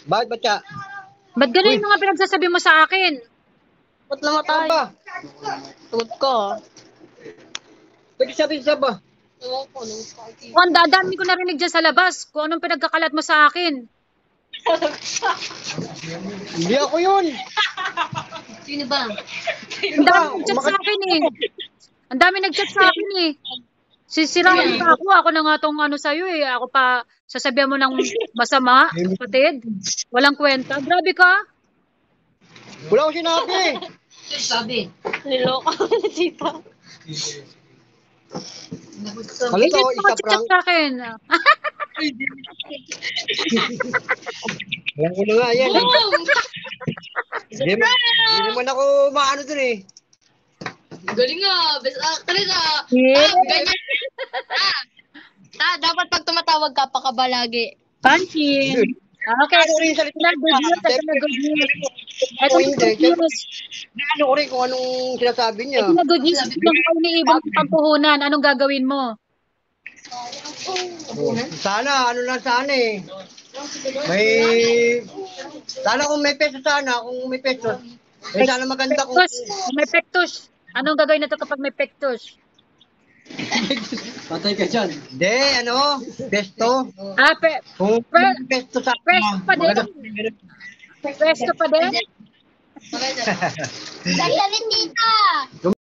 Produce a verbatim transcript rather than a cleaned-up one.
Bakit ba siya? Ba't ganun yung mga pinagsasabi mo sa akin? Ba't namatay? Ano ba? Tugot ko. Pwede sabihin siya ba? Ewan ko, O, ang dadami ko narinig dyan sa labas. Kung anong pinagkakalat mo sa akin. Hindi ako yun. Sino ba? Ang dami nag-chat sa akin eh. Ang dami nag-chat sa akin eh. Sisirahan pa ako. Ako na nga tong ano sa'yo eh. Ako pa sasabihan mo ng masama, kapatid. Walang kwenta. Grabe ka. Wala ko sinabi. Sabi. Niloko ako na tita. Alam Hindi ko, mo isa nag-chat prank. sa akin. Alam ko na nga yan. Hindi mo- hindi naman ako maano dun eh. Galing nga. Best actress ah. Yeah. Ah, ganyan. ah. Ah, dapat pag tumatawag ka, pakaba lagi. Pansin. Okay. Ano rin salita Ito na good news. Ito na good news. Ito na good news. Ano ko rin kung anong sinasabi niya. Ito na good news. Kung ikaw iniibang ng pampuhunan, anong gagawin mo? Sana, ano lang sana eh. May, sana kung may peso sana, kung may peso. Eh sana maganda kung, Pektus. Kung may pektus. Anong gagawin nato kapag may pektus? patay ka dyan. Hindi, ano, pesto. Ah, pe Kung Well, may pesto sana, pesto pa din. maganda. Pwesto pa din? Dali, tita.